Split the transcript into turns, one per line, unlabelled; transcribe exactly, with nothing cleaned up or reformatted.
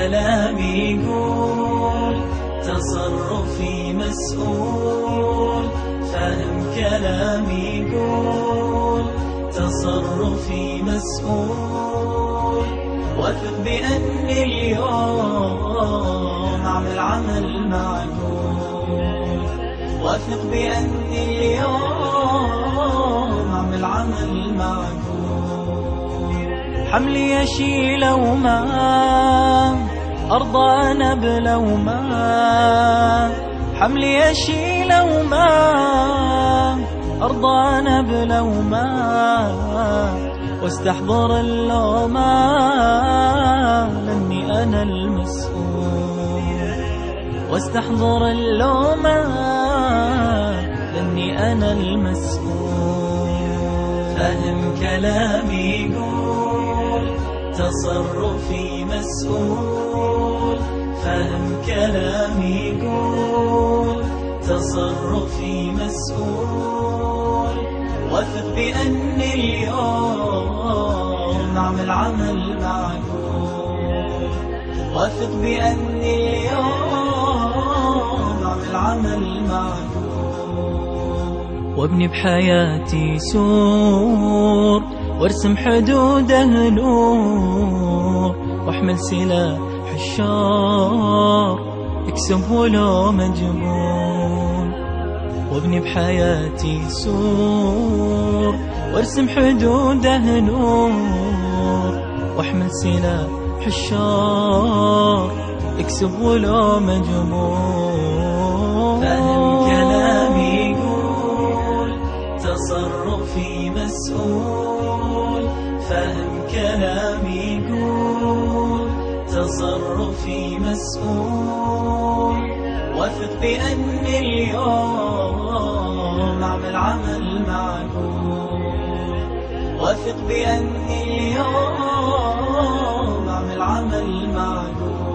كلامي يقول تصرفي مسؤول، فهم كلامي يقول تصرفي مسؤول، واثق بأني اليوم أعمل عمل معقول، واثق بأني اليوم أعمل عمل معقول. حملي أشيله وما أرضى أنا بلوما، حملي أشيله وما أرضى أنا بلوما، واستحضر اللوما لأني أنا المسؤول، واستحضر اللوما لأني أنا المسؤول. فهم كلامي يقول تصرفي مسؤول، فهم كلامي يقول تصرفي مسؤول، واثق بأني اليوم أعمل عمل معقول، واثق بأني اليوم أعمل عمل معقول. وابني بحياتي سور وارسم حدوده نور، واحمل سلاح الشر اكسب ولو مجبور. وابني بحياتي سور وارسم حدوده نور، واحمل سلاح الشر اكسب ولو مجبور. فهم كلامي يقول تصرفي مسؤول، فهم كلامي يقول تصرفي مسؤول، واثق بأني اليوم أعمل عمل معقول، واثق بأني اليوم أعمل عمل معقول.